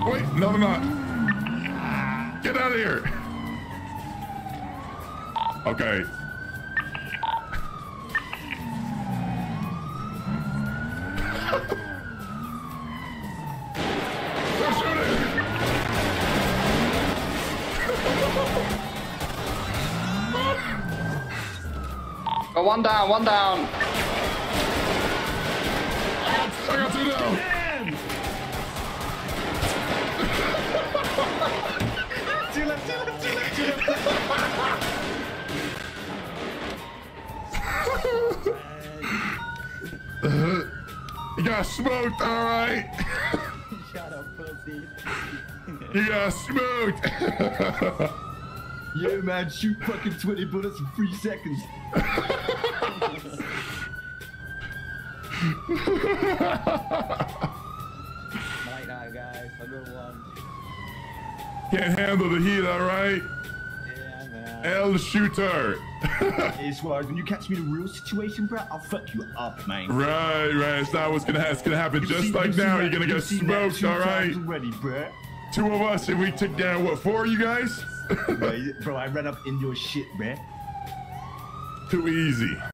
Wait, no, they're not. Get out of here. Okay. They're shooting. Oh, one down, one down. I got two down. Two left. You got smoked, all right. Shut up, pussy. You got smoked. Yeah, man, shoot fucking 20 bullets in 3 seconds. Night night, guys. Have a good one. Can't handle the heat, all right? Yeah, man. El shooter. Hey, Suarez, when you catch me in a real situation, bro, I'll fuck you up, man. Right. It's not what's gonna happen. Just like now, you're gonna get smoked, all right? Already, bro. 2 of us, and we took down what, 4 of you guys? Bro, I ran up in your shit, man. Too easy.